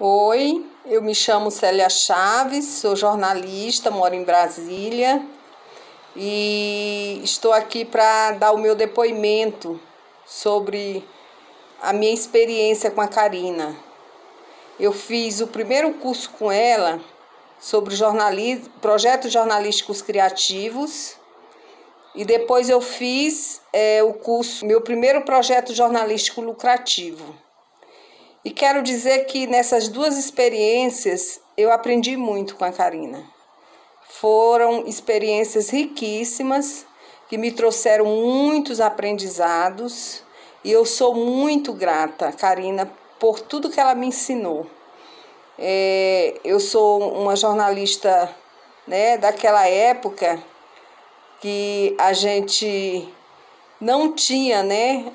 Oi, eu me chamo Célia Chaves, sou jornalista, moro em Brasília e estou aqui para dar o meu depoimento sobre a minha experiência com a Karina. Eu fiz o primeiro curso com ela sobre projetos jornalísticos criativos e depois eu fiz o curso, meu primeiro projeto jornalístico lucrativo. E quero dizer que nessas duas experiências eu aprendi muito com a Karina. Foram experiências riquíssimas que me trouxeram muitos aprendizados e eu sou muito grata, Karina, por tudo que ela me ensinou. Eu sou uma jornalista, daquela época que a gente não tinha,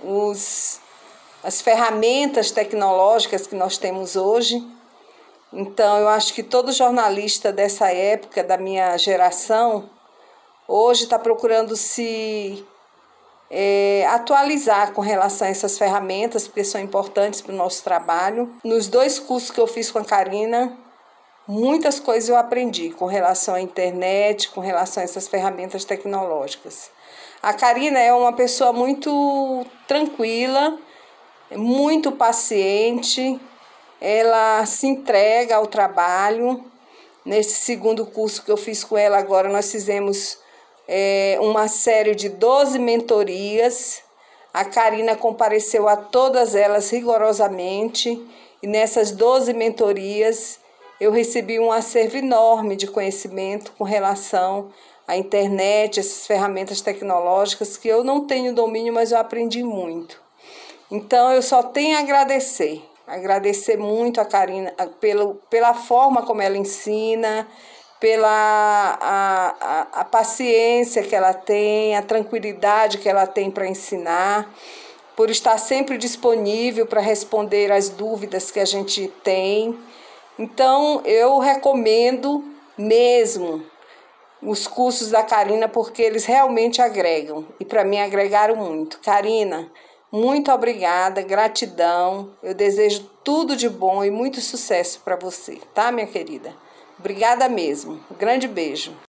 as ferramentas tecnológicas que nós temos hoje. Então, eu acho que todo jornalista dessa época, da minha geração, hoje está procurando se atualizar com relação a essas ferramentas, porque são importantes para o nosso trabalho. Nos dois cursos que eu fiz com a Karina, muitas coisas eu aprendi com relação à internet, com relação a essas ferramentas tecnológicas. A Karina é uma pessoa muito tranquila, muito paciente, ela se entrega ao trabalho. Nesse segundo curso que eu fiz com ela agora, nós fizemos uma série de 12 mentorias. A Karina compareceu a todas elas rigorosamente e nessas 12 mentorias eu recebi um acervo enorme de conhecimento com relação à internet, essas ferramentas tecnológicas que eu não tenho domínio, mas eu aprendi muito. Então, eu só tenho a agradecer muito a Karina pela forma como ela ensina, pela a paciência que ela tem, a tranquilidade que ela tem para ensinar, por estar sempre disponível para responder as dúvidas que a gente tem. Então, eu recomendo mesmo os cursos da Karina porque eles realmente agregam e para mim agregaram muito. Karina, muito obrigada, gratidão. Eu desejo tudo de bom e muito sucesso para você, tá, minha querida? Obrigada mesmo. Um grande beijo.